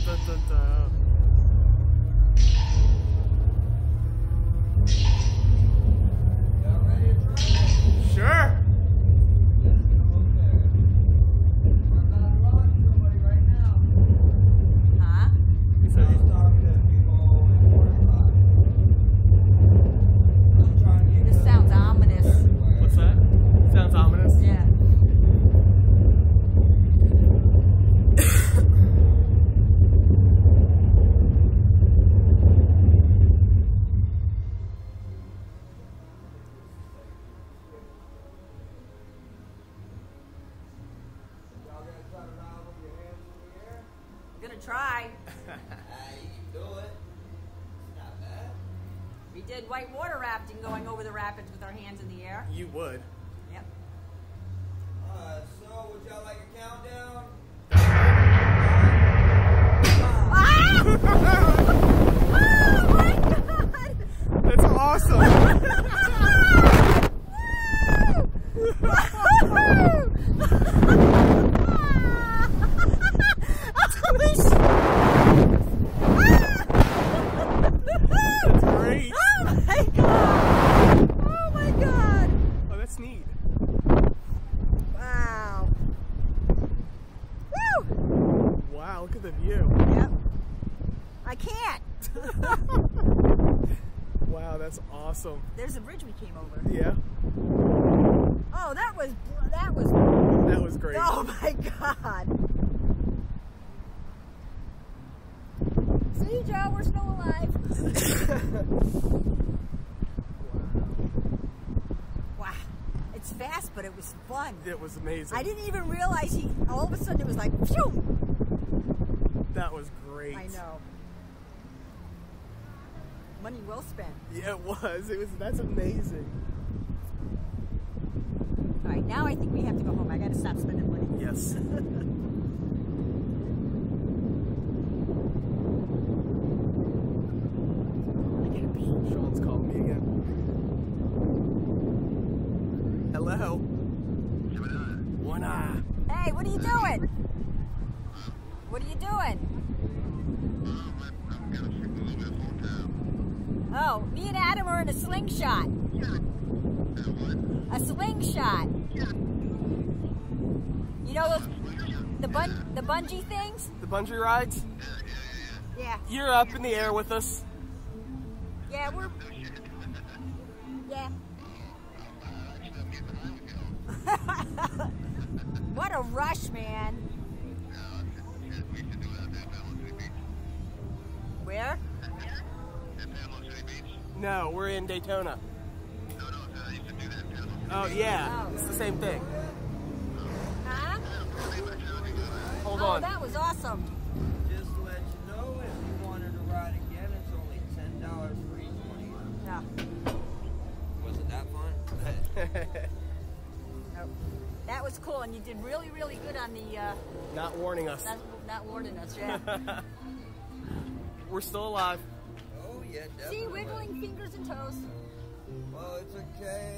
dun, dun, dun. Sure. Huh? He said he's This sounds ominous. What's that? Sounds ominous. Yeah. I'm gonna try. You can do it. It's not bad. We did whitewater rafting going over the rapids with our hands in the air. You would. Yep. So would y'all like a countdown? Ah! Oh my god! That's awesome. That's great. Oh my god! Oh my god! Oh, that's neat. Wow. Woo! Wow, look at the view. Yep. I can't. Wow, that's awesome. There's a bridge we came over. Yeah, Oh, that was that was great. oh my god. See, Joe, we're still alive. Wow. It's fast, but it was fun. It was amazing. I didn't even realize all of a sudden it was like, phew. That was great. I know. Money well spent. Yeah, it was. That's amazing. All right, now I think we have to go home. I got to stop spending money. Yes. I get a beat. Sean's calling me again. Hello. One eye. Hey, what are you doing? What are you doing? Oh, me and Adam are in a slingshot. A slingshot. You know those the bungee things? The bungee rides? Yeah. You're up in the air with us. Yeah, we're yeah. What a rush, man. Where? No, we're in Daytona. Oh, yeah. Oh. It's the same thing. Huh? Hold Oh, on. that was awesome. Just to let you know, if you wanted to ride again, it's only $10 for each one. Yeah. Was it that fun? Oh, that was cool, and you did really, really good on the Not warning us. not warning us, yeah. We're still alive. Oh, yeah, definitely. See, wiggling fingers and toes. Well, it's okay.